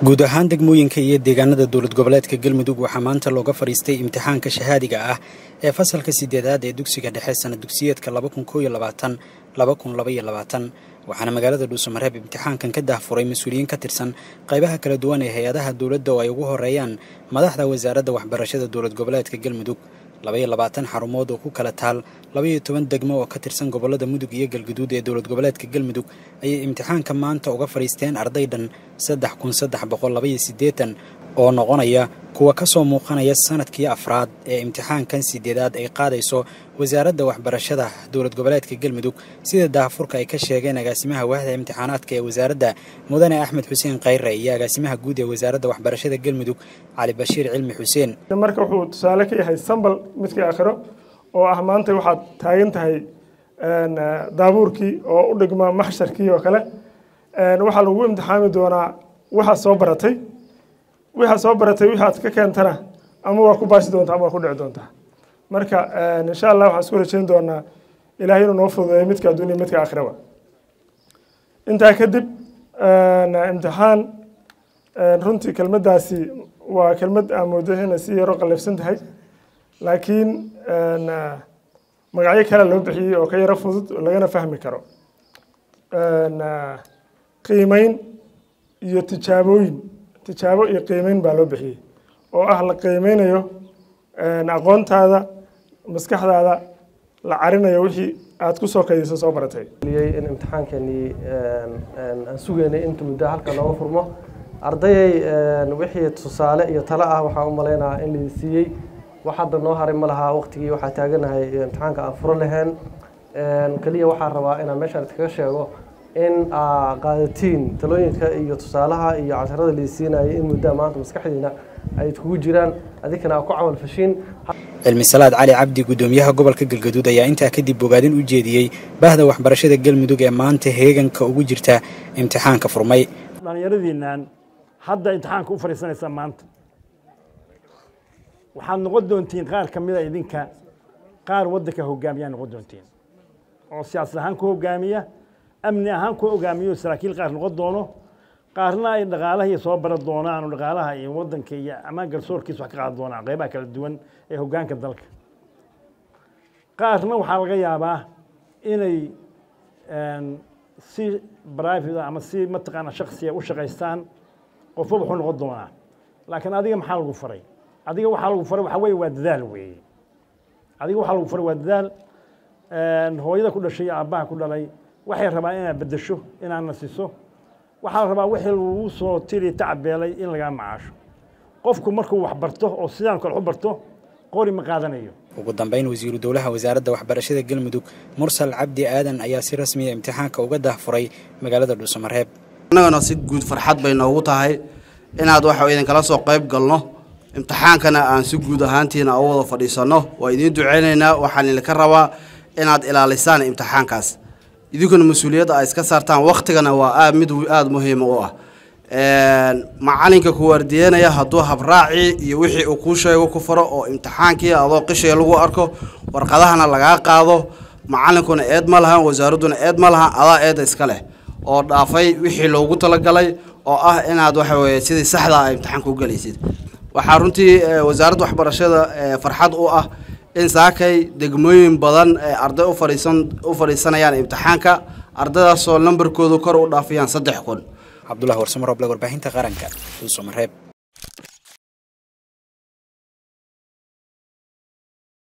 guud ahaan degmooyinka iyo deegaanada dowlad goboleedka Galmudug waxaa maanta looga fariistay imtixaanka shahaadiga ah ee fasalka 8aad ee dugsiga dhexe sanad dugsiyeedka 2021-2022 waxaana magaalada Dhuusamareeb imtixaankan ka daahfuray mas'uuliyiin ka tirsan qaybaha kala duwan ee hay'adaha dawladda oo ay ugu horeeyaan madaxda wasaaradda waxbarashada dowlad goboleedka Galmudug 22 xarumood oo ku kala taal 12 degmo oo ka tirsan gobolada Mudug iyo Galgaduud ee dowlad goboleedka Galmudug ayay imtixaanka maanta uga fariisteen arday dhan 3382 oo noqonaya kuwa ka soo muuqanaya sanadkii afraad ee imtixaankan 8aad ay qaadayso wasaaradda waxbarashada dowlad goboleedka Galmudug sida daahfurka ay ka sheegeen agaasimaha waaxda imtixaanaadka ee wasaaradda Mudane Axmed Xuseen Qayre iyo agaasimaha guud ee wasaaradda waxbarashada Galmudug Cali Bashiir Cilmi Xuseen marka wuxuu tusaale ka yahay sambal midkii aakhiro oo ah maanta waxaad taagan tahay daabuurkii oo u dhigma maxsharkii oo kale waxa lagu imtixaami doonaa waxa soo baratay wixaad ka keentana ama waa ku baasi doontaa ama waa ku dhici doontaa marka insha Allah waxaan isku rajayn doonaa Ilaahay inuu noo fududeeyo midka adduunka midka aakhiraba intaa kadib imtixaan runtii kelmadaasi waa kelmad aan moodayna si yar oo qalafsan tahay laakiin magacyo kale loo bixiyay oo ka yara fudud lagana fahmi karo qiimeyn iyo tijaabo iyo qiimeyn baa loo bixiyay oo ah la qiimeynayo aqoontaada maskaxdaada la carinayo wixii aad ku soo kaydisay soo baratay in imtixaankani aan sugeynay inta muddo halka looga furmo ardayay wixii tusaale iyo talo ah waxaan u maleynayaa in la siiyay wax hadda noo haray ma laha waqtigii waxa taaganahay imtixaanka aan furo lahayn kaliya waxaan rabaa inaan meeshaan kaga sheego in qaadatiin talooyinka iyo tusaalaha iyo casharada la siinayo in muddo maanta maskaxdiina ay kugu jiraan adikana ku camal fashiin Cilmi Salaad Cali Cabdi gudoomiyaha gobolka Galgaduud ayaa intaa kadib bogaadin u jeediyay bahda waxbarashada Galmudug ee maanta heeganka ugu jirta imtixaanka furmay dhalinyaradiinaan hadda imtixaanka u fariisanaysa maanta waxaad noqon doontiin qaar kamid ah idinka qaar waddanka hogaamiya noqon doontiin oo siyaasad ahaan ku hogaamiya amni ahaan ku hogaamiyo saraakiil qaar noqon doono qaarna ay dhaqaalaha iyo soo baran doonaan dhaqaalaha iyo waddanka iyo ama garsoorkiisa wax ka qaad doonaan qaybaha kala duwan ee hoggaanka dalka qaarna waxaa laga yaabaa inay si private ama si mataqaana shakhsiya u shaqaystaan qofba wuxuu noqon doonaa laakiin adiga maxaa lagu faray adiga waxaa lagu faray waxa weeye waa dadaal weeye adiga waxaa lagu faray waa dadaal hooyada ku dhashay iyo aabbaha ku dhalay waxay rabaan inaad beddesho inaad nasiso waxaa rabaa wixii lagu soo tiri tacbeelay in laga macaasho qofku markuu wax barto oo sidaan kale u barto qori ma qaadanayo ugu dambeyn wasiiru dawlaha wasaaradda waxbarashada Galmudug Mursal Cabdi Aadan ayaa si rasmi ah imtixaanka uga daahfuray magaalada Dhuusamareeb annagana si guud farxad bay noogu tahay inaad waxa idin kala soo qayb galno imtixaankana aan si guud ahaantiina u wada fadhiisano waa idin duceynaynaa waxaan idinka rabaa inaad ilaalisaan imtixaankaas idinkuna mas'uuliyadda ay iska saartaan waqtigana waa mid aad muhiim u ah macalinka ku wardiyeynaya hadduu habraaci iyo wixii uu ku sheego ku faro oo imtixaankii adoo qishay lagu arko warqadahana laga qaado macalinkuna eed ma lahan wasaaraduna eed ma lahan adaa eed iska leh oo dhaafay wixii loogu talagalay oo ah inaad waxa weeye sidii saxda ah imtixaanka u galaysid waxa runtii wasaaradda waxbarashada farxad u ah in saakay degmooyin badan arday u fariisanayaan imtixaanka ardaydaas oo lambarkoodu kor u dhaafayaan 3,000 Abdullah Warsamaro warbaahinta qaranka Dhuusamareeb